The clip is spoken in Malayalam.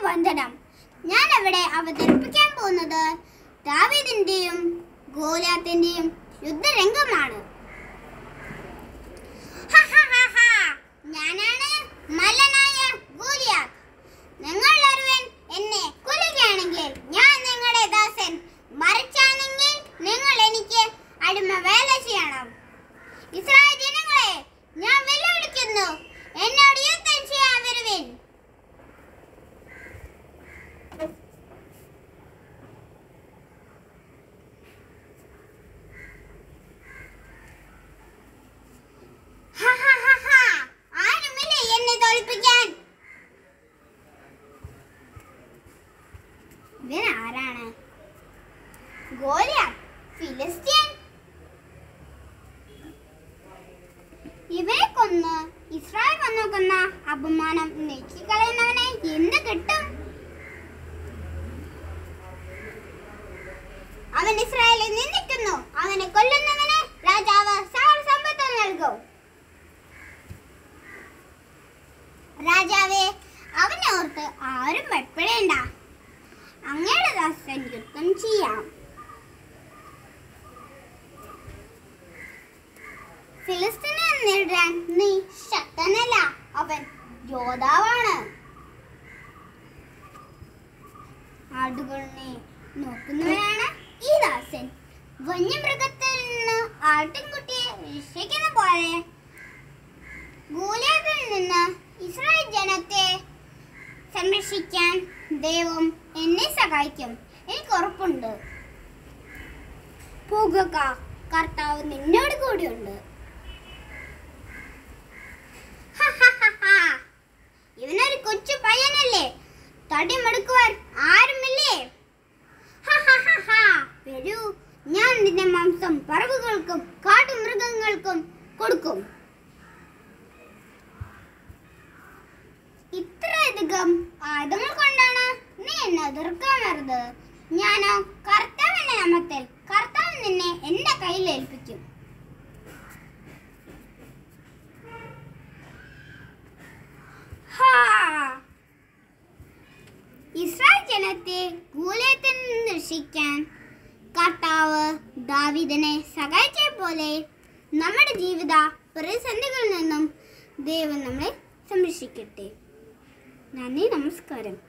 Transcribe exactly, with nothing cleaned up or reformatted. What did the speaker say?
വന്ദനം. ഞാൻ ഇവിടെ അവതരിപ്പിക്കാൻ പോകുന്നത് ദാവീദിന്റെയും ഗോലിയാത്തിന്റെയും യുദ്ധരംഗമാണ്. ഞാനാണ് മല്ലനായ ഗോലിയാത്ത്. നിങ്ങൾ ഒരുവൻ എന്നെ കൊല്ലുകയാണെങ്കിൽ ഞാൻ നിങ്ങളുടെ ദാസൻ, മറിച്ചാണെങ്കിൽ നിങ്ങൾ എനിക്ക് അടിമ വേല ചെയ്യണം. ഇസ്രായേൽ ജനങ്ങളെ, ഞാൻ വെല്ലുവിളിക്കുന്നു, എന്നോട് യുദ്ധം ചെയ്യാൻ വരുവിൻ. ആരുമില്ലേ എന്നെ തോൽപ്പിക്കാൻ? ഇവൻ ആരാണ്? ഗോലിയാത്ത്, ഫിലിസ്ത്യൻ. ഇവരെ കൊന്ന് ഇസ്രായേൽ വന്നോക്കുന്ന അപമാനം നീക്കിക്കളയുന്നവനെ എന്ത് കിട്ടും? അവൻ ഇസ്രായേലിൽ നിന്ദിക്കുന്നു. അവനെ കൊല്ലുന്നവന് രാജാവ് സകല സമ്പത്ത് നൽകും. രാജാവേ, അവനെ ഓർത്ത് ആരും ഭയപ്പെടേണ്ട. അങ്ങയുടെ ദാസൻ യുദ്ധം ചെയ്യാം. ഫിലിസ്തീനെ നേരിടാൻ നീ ശക്തനല്ല, അവൻ യോദ്ധാവാണ്. ആടുകളെ നോക്കുന്നവനാണ് ഈ ദാസൻ. വന്യമൃഗത്തിൽ നിന്ന് ആട്ടിൻകുട്ടിയെ രക്ഷിക്കുന്ന പോലെ ഗോലിയാത്തിൽ നിന്ന് ഇസ്രായേൽ ജനത്തെ സംരക്ഷിക്കാൻ ദൈവം എന്നെ സഹായിക്കും. എനിക്ക് ഉറപ്പുണ്ട്. പോകുക, കർത്താവ് നിന്നോട് കൂടിയുണ്ട്. ഇവനൊരു കൊച്ചു പയ്യനല്ലേ, തടിമെടുക്കുവാൻ ആരുമില്ലേ? വരൂ, ഞാൻ നിന്റെ മാംസം പറവുകൾക്കും കാട്ടുമൃഗങ്ങൾക്കും കൊടുക്കും. ഇത്രയധികം ആയുധങ്ങൾ കൊണ്ടാണ് നീ എന്നെ എതിർക്കാൻ വരുന്നത്. ഞാനോ കർത്താവിന്റെ നാമത്തിൽ കർത്താവ് നിന്നെ എന്റെ കയ്യിൽ ഏൽപ്പിക്കും. ഇസ്രായേൽ ജനത്തെ ഗോലിയാത്തിൽ നിന്ന് രക്ഷിക്കാൻ കർത്താവ് ദാവീദിനെ സഹായിച്ച പോലെ നമ്മുടെ ജീവിത പ്രതിസന്ധികളിൽ നിന്നും ദൈവം നമ്മളെ സംരക്ഷിക്കട്ടെ. നന്ദി, നമസ്കാരം.